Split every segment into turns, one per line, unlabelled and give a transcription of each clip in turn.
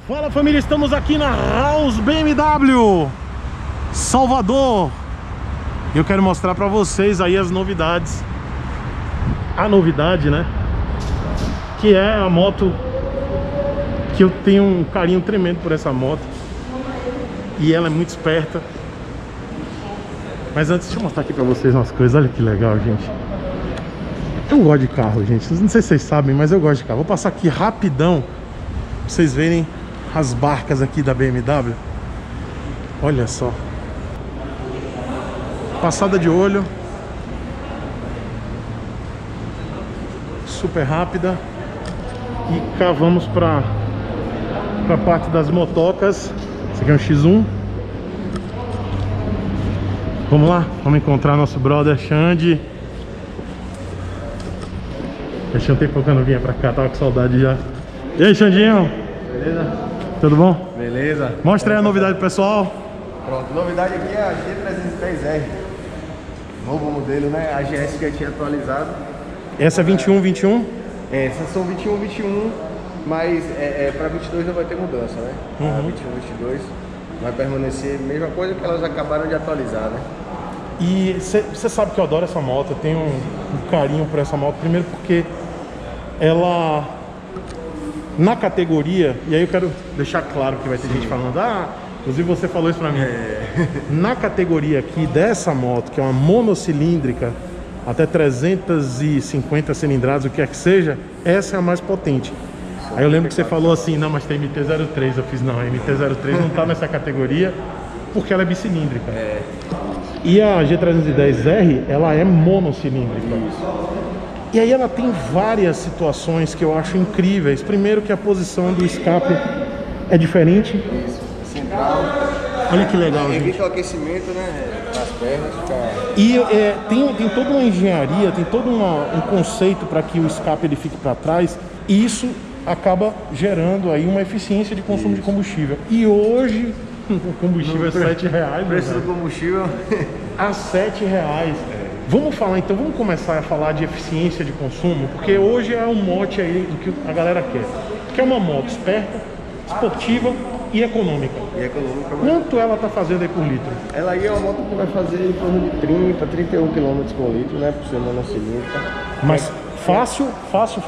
Fala família, estamos aqui na House BMW Salvador. Eu quero mostrar pra vocês aí as novidades. A novidade, né, que é a moto que eu tenho um carinho tremendo por essa moto. E ela é muito esperta. Mas antes, deixa eu mostrar aqui pra vocês umas coisas. Olha que legal, gente. Eu gosto de carro, gente. Não sei se vocês sabem, mas eu gosto de carro. Vou passar aqui rapidão pra vocês verem as barcas aqui da BMW. Olha só. Passada de olho. Super rápida. E cá vamos pra parte das motocas. Esse aqui é um X1. Vamos lá, vamos encontrar nosso brother Xande. Deixa um tempo que eu não vinha pra cá, tava com saudade já. E aí, Xandinho?
Beleza?
Tudo bom?
Beleza.
Mostra aí a novidade pro pessoal.
Pronto, novidade aqui é a G310R. Novo modelo, né? A GS que eu tinha atualizado.
Essa é 21.
Essas são 21, mas para 22 não vai ter mudança, né? A 22 vai permanecer a mesma coisa que elas acabaram de atualizar, né?
E você sabe que eu adoro essa moto, eu tenho um carinho por essa moto. Primeiro porque ela, na categoria, e aí eu quero deixar claro que vai ter gente falando, inclusive você falou isso pra mim. Na categoria aqui dessa moto, que é uma monocilíndrica, até 350 cilindradas, o que quer que seja, essa é a mais potente. Aí eu lembro que você falou assim, não, mas tem MT-03. Eu fiz, não, a MT-03 não tá nessa categoria porque ela é bicilíndrica. E a G310R, ela é monocilíndrica. E aí ela tem várias situações que eu acho incríveis. Primeiro que a posição do escape é diferente.
Isso, central.
Olha que legal, gente.
Evita o aquecimento, né? Nas pernas.
E tem toda uma engenharia, tem todo um conceito para que o escape ele fique para trás. E isso acaba gerando aí uma eficiência de consumo de combustível. E hoje o combustível é R$7.
O preço do combustível
a R$7. Vamos falar então, vamos começar a falar de eficiência de consumo, porque hoje é um mote aí do que a galera quer. Que é uma moto esperta, esportiva e econômica. Quanto ela está fazendo aí por litro?
Ela aí é uma moto que vai fazer em torno de 30, 31 km por litro, né? Por ser monocilíndrica.
Mas fácil?
Fácil.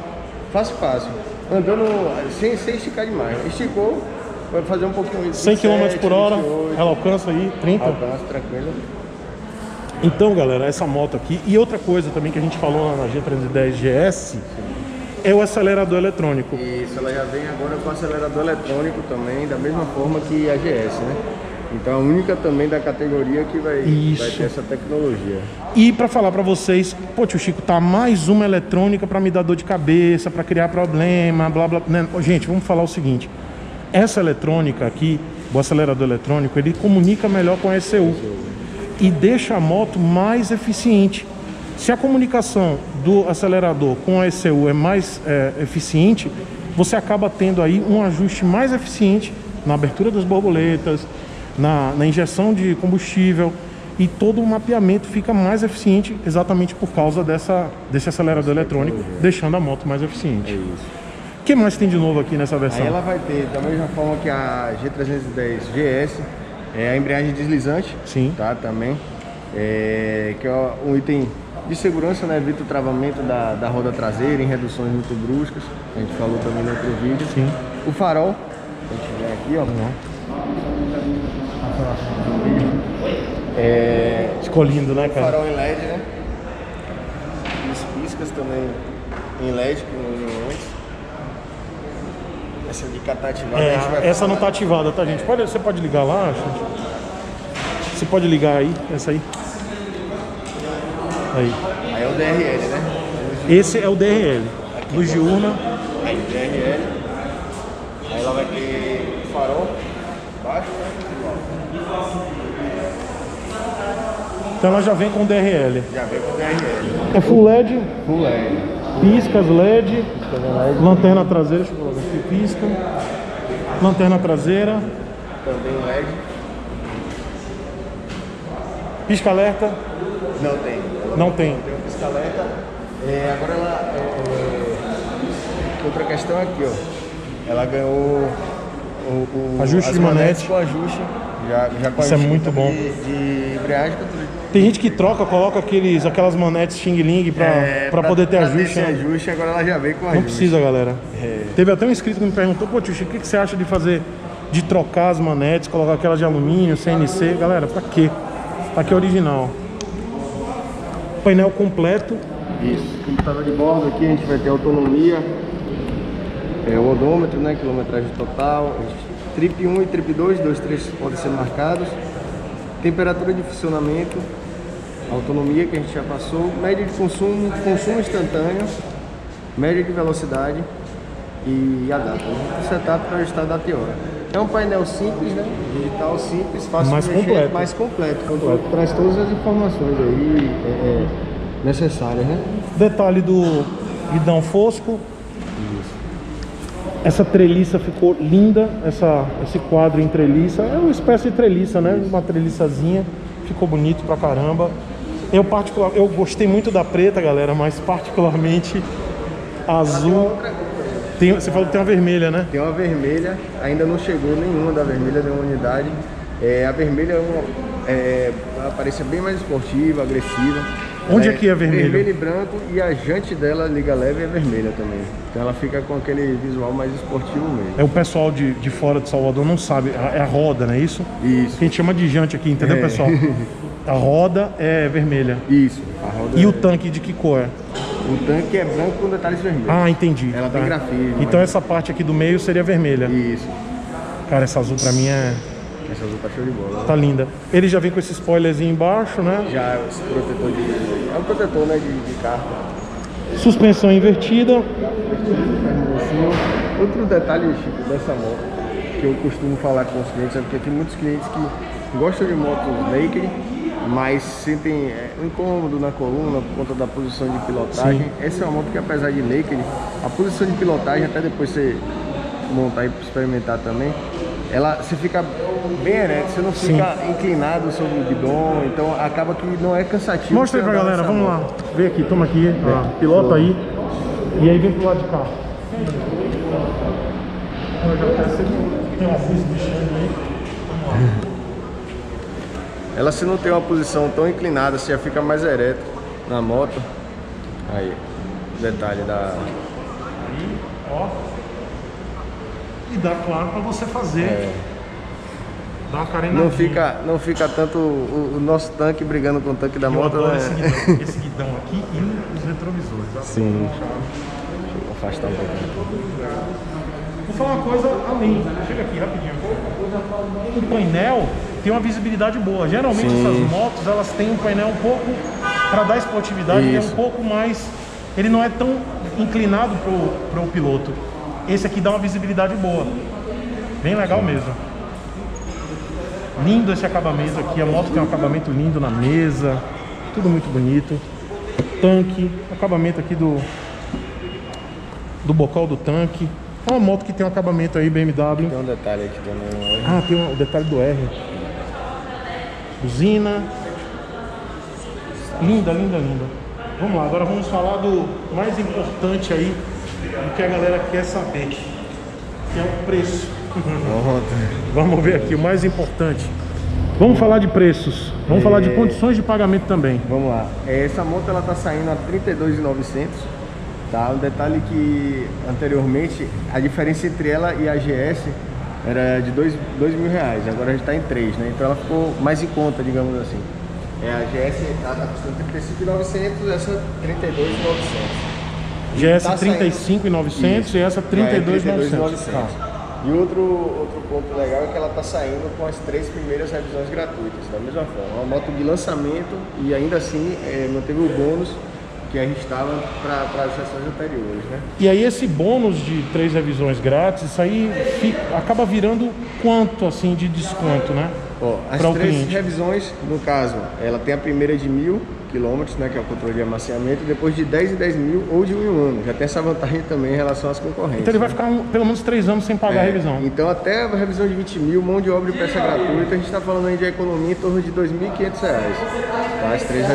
Andando sem esticar demais. Esticou, vai fazer um pouquinho.
100 km por hora,
28,
ela alcança aí 30.
Alcança, tranquilo.
Então, galera, essa moto aqui. E outra coisa também que a gente falou na G310 GS é o acelerador eletrônico.
Isso, ela já vem agora com acelerador eletrônico também, da mesma forma que a GS, né? Então a única também da categoria que vai ter essa tecnologia.
E pra falar pra vocês, pô, tio Chico, tá mais uma eletrônica pra me dar dor de cabeça, pra criar problema, blá blá, né? Gente, vamos falar o seguinte. Essa eletrônica aqui, o acelerador eletrônico, ele comunica melhor com a ECU e deixa a moto mais eficiente. Se a comunicação do acelerador com a ECU é mais eficiente, você acaba tendo aí um ajuste mais eficiente na abertura das borboletas, na injeção de combustível, e todo o mapeamento fica mais eficiente exatamente por causa desse acelerador eletrônico, deixando a moto mais eficiente.
É isso.
O que mais tem de novo aqui nessa versão?
Aí ela vai ter, da mesma forma que a G310 GS, a embreagem deslizante.
Sim.
Tá, também. Que é um item de segurança, né? Evita o travamento da roda traseira em reduções muito bruscas. A gente falou também no outro vídeo.
Sim.
O farol, a gente vem aqui, ó.
Ficou lindo, né, cara?
Farol em LED, né? Os piscas também em LED, que não iam antes. Essa de tá ativada, a gente vai
essa
falar.
não tá ativada, tá, gente? Você pode ligar lá, gente? Você pode ligar aí, essa aí. Aí
é o DRL, né?
Esse é o DRL. Luz diurna.
Aí o DRL. Aí ela vai ter farol baixo, né?
Então ela já vem com DRL.
Já vem com DRL.
É full LED.
Full LED.
Piscas LED. Lanterna traseira, deixa eu ver aqui, pisca. Lanterna traseira.
Também LED.
Pisca alerta.
Não tem.
Não tem.
Não tem um pisca-alerta. Agora ela... Outra questão aqui, ó. Ela ganhou
Ajuste de manete.
Com ajuste. Já com
isso é muito bom.
De embreagem.
Tem gente que coloca aquelas manetes Xing Ling pra poder ter ajuste.
Ter esse ajuste, agora ela já veio com ajuste.
Não precisa, galera. Teve até um inscrito que me perguntou, pô, tio Chico, o que você acha de trocar as manetes, colocar aquelas de alumínio, CNC? Galera, pra quê? Tá aqui original. Painel completo.
Isso, computador de bordo aqui, a gente vai ter autonomia, o odômetro, né, quilometragem total, trip 1 e trip 2, 3 podem ser marcados, temperatura de funcionamento, autonomia que a gente já passou, média de consumo instantâneo, média de velocidade e a data, né? O setup para o estado da hora. É um painel simples, né, digital simples, fácil de mexer, mais completo, traz todas as informações aí necessárias, né?
Detalhe do guidão fosco. Essa treliça ficou linda, esse quadro em treliça, é uma espécie de treliça, né? Uma treliçazinha, ficou bonito pra caramba. Eu gostei muito da preta, galera, mas particularmente a azul. Você falou que tem uma vermelha, né?
Tem uma vermelha, ainda não chegou nenhuma da vermelha, nenhuma unidade. A vermelha é uma aparência bem mais esportiva, agressiva.
Onde aqui é vermelho?
Vermelho e branco, e a jante dela, liga leve, é vermelha também. Então ela fica com aquele visual mais esportivo mesmo.
O pessoal de fora de Salvador não sabe, é a roda, não é isso?
Isso.
Que a gente chama de jante aqui, entendeu, pessoal? A roda é vermelha.
Isso. A roda
o tanque de que cor é?
O tanque é branco com detalhes vermelhos.
Ah, entendi.
Ela tem grafismo.
Então essa parte aqui do meio seria vermelha.
Isso.
Cara, essa azul pra mim
Essa azul tá show de bola.
Tá linda. Ele já vem com esse spoilerzinho embaixo, né?
Já, esse protetor é um protetor, né, de carro.
Suspensão invertida.
Outro detalhe, Chico, dessa moto, que eu costumo falar com os clientes, é porque tem muitos clientes que gostam de motos naked, mas sentem um incômodo na coluna por conta da posição de pilotagem. Sim. Essa é uma moto que, apesar de naked, a posição de pilotagem, até depois você montar e experimentar também, você fica bem ereto, você não fica inclinado sobre o guidão, então acaba que não é cansativo.
Mostra aí pra galera, vamos lá. Vem aqui, toma aqui, pilota aí. E aí vem pro lado de cá. Tem uma luz bichando aí.
Ela, se não tem uma posição tão inclinada, você já fica mais ereto na moto. Aí, detalhe da...
Aí, ó. E dá, claro, pra você fazer. Dá uma carenadinha.
Não fica tanto o nosso tanque brigando com o tanque da moto, né?
Esse guidão aqui e os retrovisores.
Sim. Deixa eu afastar um pouquinho.
Vou falar uma coisa além. Chega aqui rapidinho. O painel tem uma visibilidade boa. Geralmente essas motos, elas têm um painel um pouco, para dar esportividade, ele é um pouco mais... Ele não é tão inclinado pro piloto. Esse aqui dá uma visibilidade boa. Bem legal mesmo. Lindo esse acabamento aqui. A moto tem um acabamento lindo na mesa. Tudo muito bonito. Tanque. Acabamento aqui do bocal do tanque. É uma moto que tem um acabamento aí, BMW.
Tem um detalhe aqui também.
Ah, tem o detalhe do R. Buzina. Linda, linda, linda. Vamos lá, agora vamos falar do mais importante aí, do que a galera quer saber, que é o preço. Vamos ver aqui, o mais importante. Vamos falar de preços, vamos falar de condições de pagamento também.
Vamos lá, essa moto ela tá saindo a R$ 32.900, tá? Um detalhe que anteriormente a diferença entre ela e a GS era de R$ 2.000, agora a gente tá em 3, né? Então ela ficou mais em conta, digamos assim. A GS tá custando 35.900, essa 32.900.
GS 35.900 e essa 32.900.
E outro ponto legal é que ela está saindo com as 3 primeiras revisões gratuitas, da mesma forma. Uma moto de lançamento e ainda assim manteve o bônus que a gente estava para as sessões anteriores, né?
E aí esse bônus de 3 revisões grátis, isso aí acaba virando quanto assim de desconto, né?
As 3 revisões, no caso, ela tem a primeira de 1.000 km, né, que é o controle de amaciamento, e depois de 10 em 10 mil ou de 1 em 1 ano. Já tem essa vantagem também em relação às concorrentes.
Então ele vai ficar pelo menos 3 anos sem pagar a revisão.
Então até a revisão de 20 mil, mão de obra e peça gratuita, a gente está falando aí de economia em torno de R$ 2.500, tá? As 3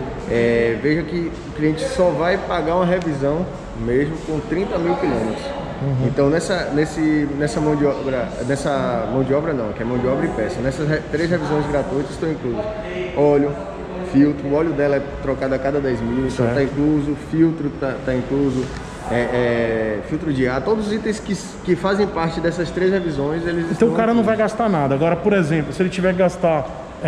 revisões. Veja que o cliente só vai pagar uma revisão mesmo com 30.000 km. Então nessa mão de obra não, que é mão de obra e peça, nessas 3 revisões gratuitas estão inclusos óleo, filtro, o óleo dela é trocado a cada 10 mil, então está incluso, filtro tá incluso, filtro de ar, todos os itens que fazem parte dessas 3 revisões, eles
então o cara não vai gastar nada. Agora, por exemplo, se ele tiver que gastar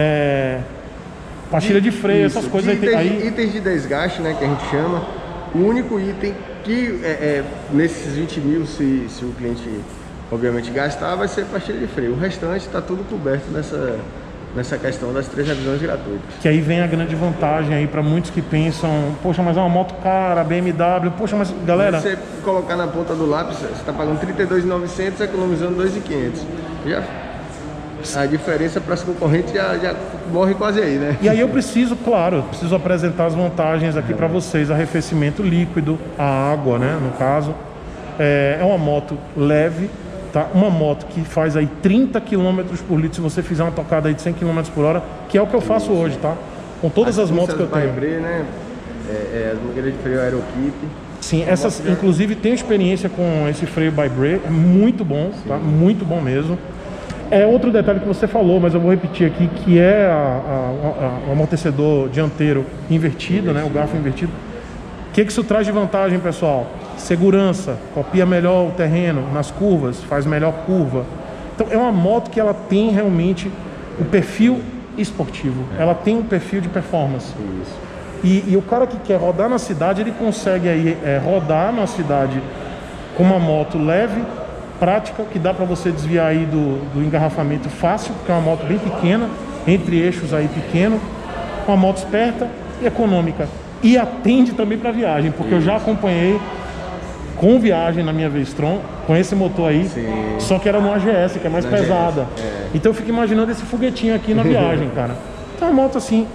pastilha de freio, essas coisas
itens de desgaste, né, que a gente chama, o único item que nesses 20 mil, se o cliente obviamente gastar, vai ser pastilha de freio. O restante está tudo coberto nessa questão das 3 revisões gratuitas.
Que aí vem a grande vantagem aí para muitos que pensam, poxa, mas é uma moto cara, BMW, poxa, mas galera...
Se você colocar na ponta do lápis, você está pagando R$ 32.900, economizando R$ 2.500. A diferença para as concorrentes já morre quase aí, né?
E aí eu preciso apresentar as vantagens aqui para vocês. Arrefecimento líquido, a água, né, no caso. É uma moto leve, tá? Uma moto que faz aí 30 km por litro se você fizer uma tocada aí de 100 km por hora, que é o que eu faço hoje, tá? Com todas as motos que eu tenho.
Vibré, né? As mangueiras de freio Aerokit.
Sim, essas, inclusive tenho experiência com esse freio Vibré, é muito bom, tá? Muito bom mesmo. Outro detalhe que você falou, mas eu vou repetir aqui, que é o amortecedor dianteiro invertido, né, o garfo invertido. O que isso traz de vantagem, pessoal? Segurança, copia melhor o terreno nas curvas, faz melhor curva. Então é uma moto que ela tem realmente o perfil esportivo, ela tem um perfil de performance. Isso. E o cara que quer rodar na cidade, ele consegue aí rodar na cidade com uma moto leve, prática, que dá para você desviar aí do engarrafamento fácil, porque é uma moto bem pequena, entre eixos aí pequeno, uma moto esperta e econômica, e atende também para viagem, porque eu já acompanhei com viagem na minha V-Strom, com esse motor aí. Sim. Só que era no AGS, que é mais pesada. Então eu fico imaginando esse foguetinho aqui na viagem, cara. Então é uma moto assim,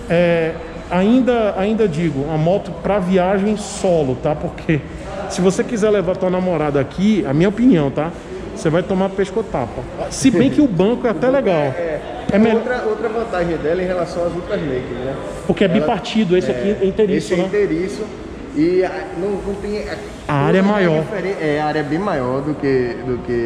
ainda digo, uma moto para viagem solo, tá? Porque se você quiser levar tua namorada aqui, a minha opinião, tá? Você vai tomar pescotapa. Se bem que o banco é até legal.
Outra vantagem dela em relação às outras makes, né?
Porque é bipartido, esse aqui é inteiriço,
esse é inteiriço, e não tem...
A área é maior.
A área é bem maior do que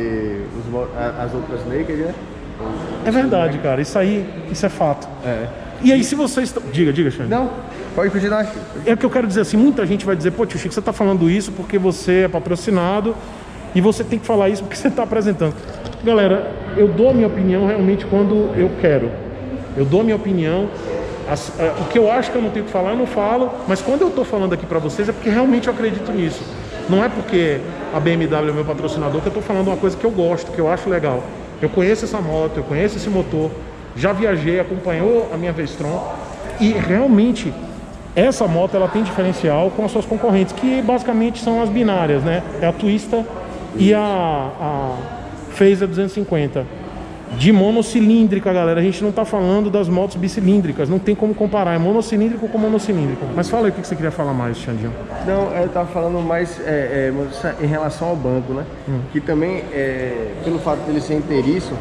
as outras makes, né?
É verdade, cara. Isso é fato. E aí, se vocês... Diga, Xande.
Não, pode continuar.
É o que eu quero dizer assim, muita gente vai dizer, pô, tio Chico, você tá falando isso porque você é patrocinado e você tem que falar isso porque você tá apresentando. Galera, eu dou a minha opinião realmente quando eu quero. Eu dou a minha opinião. O que eu acho que eu não tenho que falar, eu não falo. Mas quando eu tô falando aqui pra vocês é porque realmente eu acredito nisso. Não é porque a BMW é meu patrocinador que eu tô falando uma coisa que eu gosto, que eu acho legal. Eu conheço essa moto, eu conheço esse motor, já viajei, acompanhou a minha V-Strom e realmente essa moto ela tem diferencial com as suas concorrentes, que basicamente são as binárias, né? É a Twista e a Phaser 250. De monocilíndrica, galera, a gente não tá falando das motos bicilíndricas, não tem como comparar, é monocilíndrico com monocilíndrico. Mas fala aí o que você queria falar mais, Xandinho.
Não, eu tava falando mais em relação ao banco, né? Que também, pelo fato dele ser inteiriço,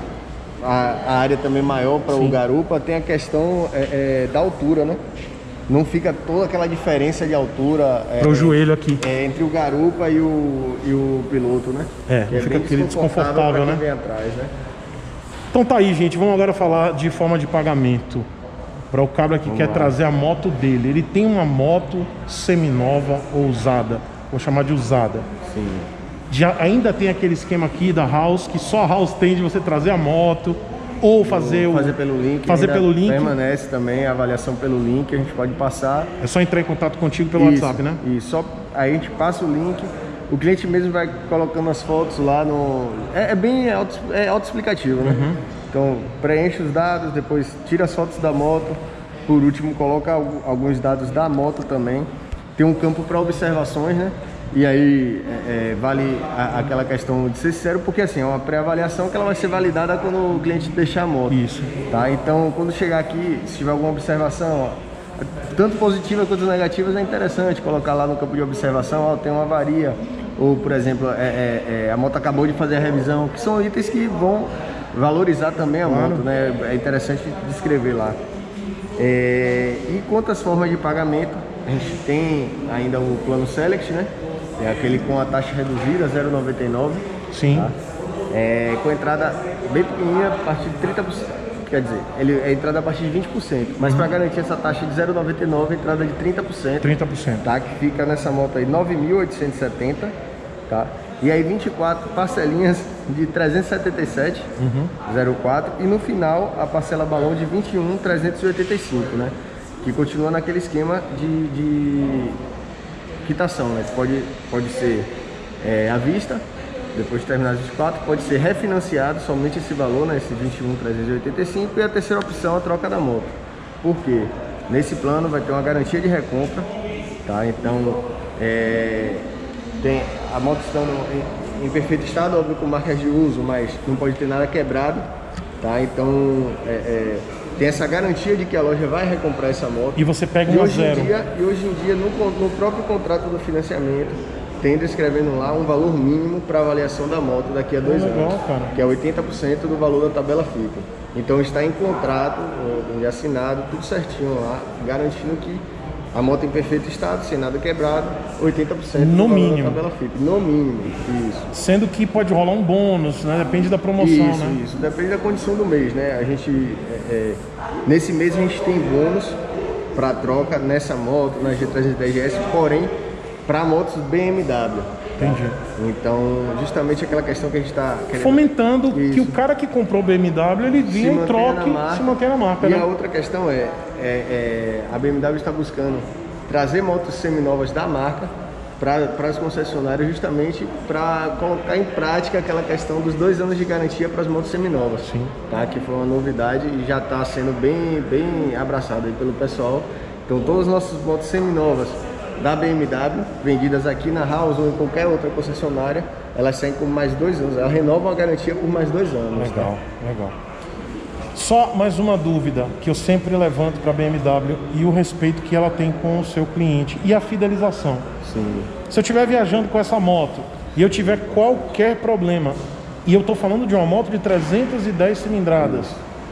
a área também maior para o garupa, tem a questão da altura, né? Não fica toda aquela diferença de altura
para o joelho aqui
entre o garupa e o piloto, né?
Que fica aquele desconfortável, né?
Vem atrás, né?
Então tá aí, gente, vamos agora falar de forma de pagamento para o cabra que quer trazer a moto dele. Ele tem uma moto seminova ou usada, vou chamar de usada. Sim. Ainda tem aquele esquema aqui da House, que só a House tem de você trazer a moto ou fazer
pelo link. Permanece também a avaliação pelo link, a gente pode passar.
É só entrar em contato contigo pelo WhatsApp, né?
Isso, aí a gente passa o link. O cliente mesmo vai colocando as fotos lá no... É bem autoexplicativo, né? Então, preenche os dados, depois tira as fotos da moto. Por último, coloca alguns dados da moto também. Tem um campo para observações, né? E aí, vale aquela questão de ser sincero, porque assim, é uma pré-avaliação que ela vai ser validada quando o cliente deixar a moto.
Isso.
Tá? Então, quando chegar aqui, se tiver alguma observação... tanto positivas quanto negativas, é interessante colocar lá no campo de observação, tem uma avaria, ou por exemplo, a moto acabou de fazer a revisão, que são itens que vão valorizar também a moto, né? É interessante descrever lá. E quanto às formas de pagamento, a gente tem ainda o plano Select, né? É aquele com a taxa reduzida, 0,99.
Sim.
Tá? Com entrada bem pequenininha, a partir de 30%. Quer dizer, ele é entrada a partir de 20%. Mas para garantir essa taxa de 0,99, entrada de 30%.
30%.
Tá? Que fica nessa moto aí, 9.870. Tá? E aí 24 parcelinhas de 377, 04. E no final, a parcela balão de 21.385, né? Que continua naquele esquema de quitação, né? Pode ser à vista, depois de terminar os 24, pode ser refinanciado somente esse valor, né? Esse 21.385. E a terceira opção, a troca da moto. Por quê? Nesse plano vai ter uma garantia de recompra, tá? Então, tem a moto estando em perfeito estado, óbvio, com marcas de uso, mas não pode ter nada quebrado, tá? Então, tem essa garantia de que a loja vai recomprar essa moto.
E você pega um a zero.
E hoje em dia, no próprio contrato do financiamento, tem descrevendo lá um valor mínimo para avaliação da moto daqui a 2 anos,
cara.
Que é 80% do valor da tabela FIPE. Então está em contrato, assinado, tudo certinho lá, garantindo que a moto em perfeito estado, sem nada quebrado, 80%
no
do valor
mínimo
da tabela FIPE. No mínimo, isso.
Sendo que pode rolar um bônus, né? Depende da promoção,
isso,
né?
Isso, depende da condição do mês, né? A gente, nesse mês a gente tem bônus para troca nessa moto, na G310GS, porém, para motos BMW.
Entendi.
Então, justamente aquela questão que a gente está
fomentando que o cara que comprou BMW, ele vinha e troque, se mantenha na marca.
E
né?
a outra questão a BMW está buscando trazer motos seminovas da marca para as concessionárias, justamente para colocar em prática aquela questão dos 2 anos de garantia para as motos seminovas.
Sim.
Tá? Que foi uma novidade e já está sendo bem abraçado aí pelo pessoal. Então, todas as nossas motos seminovas da BMW, vendidas aqui na House ou em qualquer outra concessionária, elas saem por mais 2 anos. Ela renova a garantia por mais 2 anos.
Legal, legal. Só mais uma dúvida que eu sempre levanto para a BMW e o respeito que ela tem com o seu cliente e a fidelização.
Sim.
Se eu estiver viajando com essa moto e eu tiver qualquer problema, e eu estou falando de uma moto de 310 cilindradas,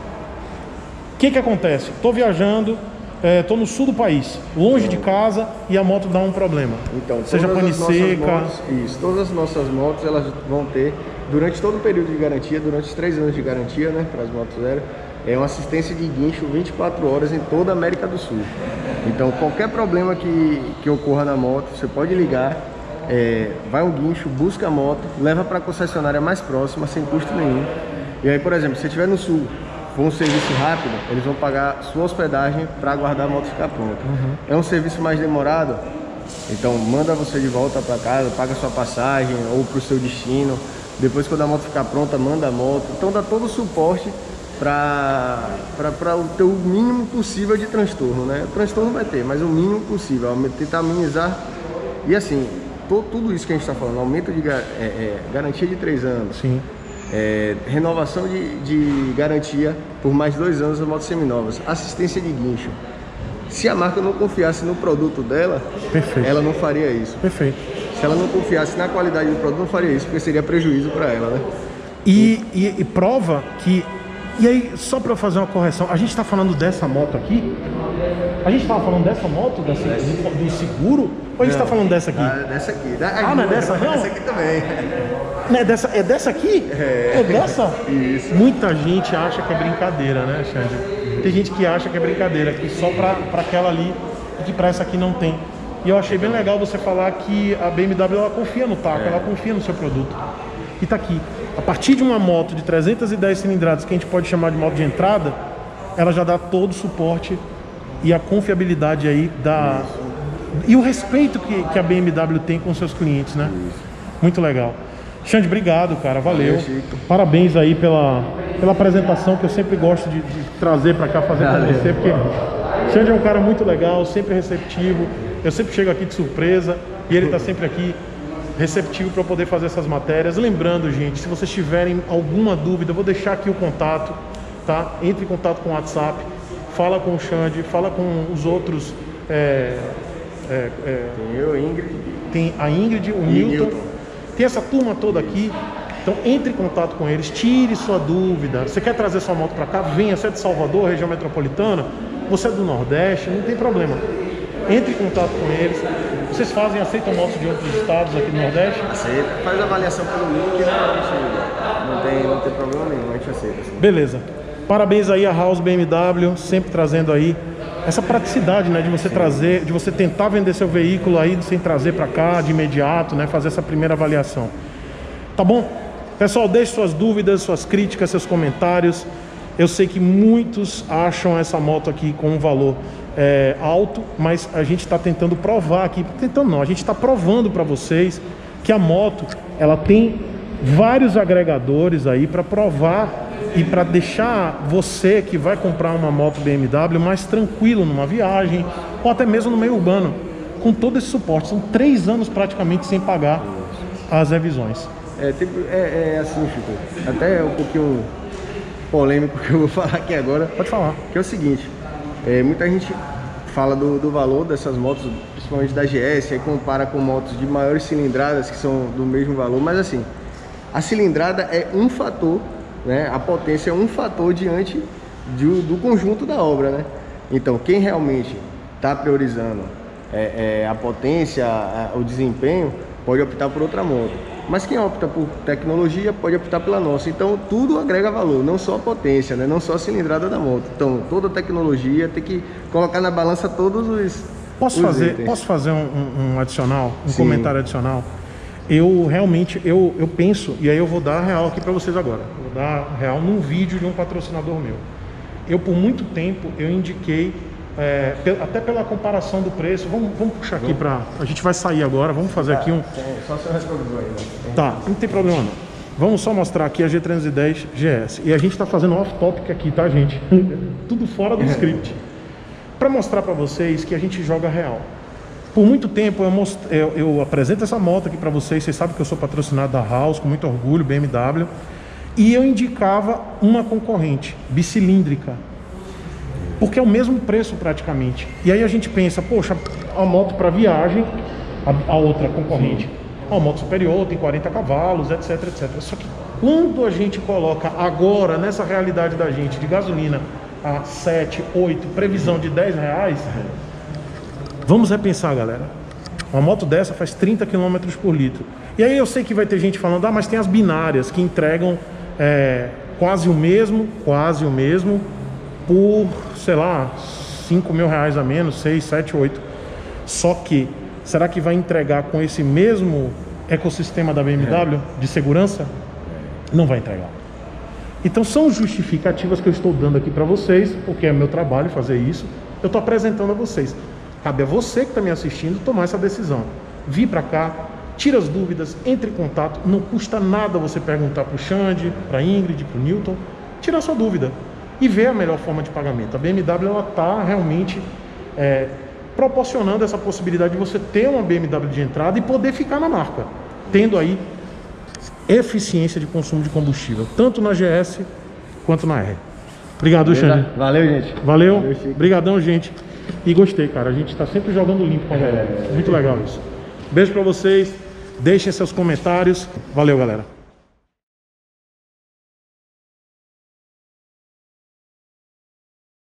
o que acontece? Estou viajando, estou no sul do país, longe de casa, e a moto dá um problema.
Então,
seja pane seca.
Todas as nossas motos elas vão ter, durante todo o período de garantia, durante os 3 anos de garantia, né, para as motos zero, uma assistência de guincho 24 horas em toda a América do Sul. Então, qualquer problema que ocorra na moto, você pode ligar, vai um guincho, busca a moto, leva para a concessionária mais próxima, sem custo nenhum. E aí, por exemplo, se você estiver no sul, for um serviço rápido, eles vão pagar sua hospedagem para aguardar a moto ficar pronta. É um serviço mais demorado, então manda você de volta para casa, paga sua passagem ou para o seu destino. Depois, quando a moto ficar pronta, manda a moto. Então dá todo o suporte para ter o mínimo possível de transtorno, né? O transtorno vai ter, mas o mínimo possível, tentar minimizar. E assim, tudo isso que a gente está falando, aumento de garantia de 3 anos.
Sim.
Renovação de garantia por mais 2 anos das motos seminovas, assistência de guincho. Se a marca não confiasse no produto dela,
perfeito,
ela não faria isso.
Perfeito.
Se ela não confiasse na qualidade do produto, não faria isso, porque seria prejuízo para ela, né?
E prova que... E aí, só para eu fazer uma correção, a gente está falando dessa moto aqui? A gente estava falando dessa moto, do seguro? Ou a gente está falando dessa aqui?
Dessa aqui.
Não é dessa não?
Dessa aqui também.
Não é dessa aqui? É dessa?
Isso.
Muita gente acha que é brincadeira, né, Xande? Tem gente que acha que é brincadeira, que só para aquela ali, e que para essa aqui não tem. E eu achei bem legal você falar que a BMW, ela confia no taco, ela confia no seu produto. E tá aqui. A partir de uma moto de 310 cilindradas, que a gente pode chamar de moto de entrada, ela já dá todo o suporte e a confiabilidade aí e o respeito que a BMW tem com seus clientes, né? Muito legal. Xande, obrigado, cara, valeu. Parabéns aí pela apresentação, que eu sempre gosto de trazer para cá, fazer com você, porque Xande é um cara muito legal, sempre receptivo. Eu sempre chego aqui de surpresa e ele tá sempre aqui receptivo para poder fazer essas matérias. Lembrando, gente, se vocês tiverem alguma dúvida, eu vou deixar aqui o contato, tá? Entre em contato com o WhatsApp, fala com o Xande, fala com os outros.
Tem eu, Ingrid.
Tem a Ingrid, o Newton. Tem essa turma toda aqui. Então entre em contato com eles, tire sua dúvida. Você quer trazer sua moto para cá? Venha. Você é de Salvador, região metropolitana, você é do Nordeste, não tem problema. Entre em contato com eles. Vocês aceitam motos de outros estados aqui no Nordeste?
Aceita. Faz a avaliação pelo link, né? A gente não tem problema nenhum, a gente aceita. Assim.
Beleza. Parabéns aí a House BMW, sempre trazendo aí essa praticidade, né, de você trazer, de você tentar vender seu veículo aí sem trazer para cá de imediato, né, fazer essa primeira avaliação. Tá bom? Pessoal, deixe suas dúvidas, suas críticas, seus comentários. Eu sei que muitos acham essa moto aqui com um valor alto, mas a gente está tentando provar aqui, tentando não, a gente está provando para vocês que a moto, ela tem vários agregadores aí para provar e para deixar você que vai comprar uma moto BMW mais tranquilo numa viagem ou até mesmo no meio urbano, com todo esse suporte. São 3 anos praticamente sem pagar as revisões.
É assim, Chico, até um pouquinho polêmico que eu vou falar aqui agora.
Pode falar.
Que é o seguinte, muita gente fala do valor dessas motos, principalmente da GS, aí compara com motos de maiores cilindradas que são do mesmo valor, mas assim, a cilindrada é um fator, né? A potência é um fator diante do conjunto da obra, né? Então, quem realmente está priorizando a potência, o desempenho, pode optar por outra moto. Mas quem opta por tecnologia pode optar pela nossa. Então, tudo agrega valor, não só a potência, né? Não só a cilindrada da moto. Então, toda a tecnologia tem que colocar na balança todos os...
Posso fazer um adicional, um Sim. comentário adicional? Eu realmente, eu penso, e aí eu vou dar real aqui para vocês agora. Vou dar real num vídeo de um patrocinador meu. Eu, por muito tempo, eu indiquei, até pela comparação do preço, vamos puxar aqui para... A gente vai sair agora, vamos fazer aqui um...
Só se eu responder aí, né?
Tá, não tem problema não. Vamos só mostrar aqui a G310 GS. E a gente está fazendo off-topic aqui, tá, gente? Tudo fora do script. Para mostrar para vocês que a gente joga real. Por muito tempo eu apresento essa moto aqui para vocês. Vocês sabem que eu sou patrocinado da House, com muito orgulho, BMW. E eu indicava uma concorrente, bicilíndrica, porque é o mesmo preço praticamente. E aí a gente pensa, poxa, a moto para viagem, a outra concorrente, uma moto superior, tem 40 cavalos, etc, etc. Só que quando a gente coloca agora, nessa realidade da gente, de gasolina a 7, 8, previsão de R$10, vamos repensar, galera. Uma moto dessa faz 30 km por litro. E aí eu sei que vai ter gente falando, mas tem as binárias que entregam quase o mesmo, por, sei lá, R$5.000 a menos, 6, 7, 8. Só que, será que vai entregar com esse mesmo ecossistema da BMW de segurança? Não vai entregar. Então são justificativas que eu estou dando aqui para vocês, porque é meu trabalho fazer isso. Eu estou apresentando a vocês. Cabe a você que está me assistindo tomar essa decisão. Vir para cá, tira as dúvidas, entre em contato. Não custa nada você perguntar para o Xande, para a Ingrid, para o Newton, tirar sua dúvida e ver a melhor forma de pagamento. A BMW está realmente proporcionando essa possibilidade de você ter uma BMW de entrada e poder ficar na marca, tendo aí eficiência de consumo de combustível, tanto na GS quanto na R. Obrigado, Xande.
Valeu, gente.
Valeu. Obrigadão, gente. E gostei, cara. A gente está sempre jogando limpo com a galera. Muito legal isso. Beijo para vocês. Deixem seus comentários. Valeu, galera.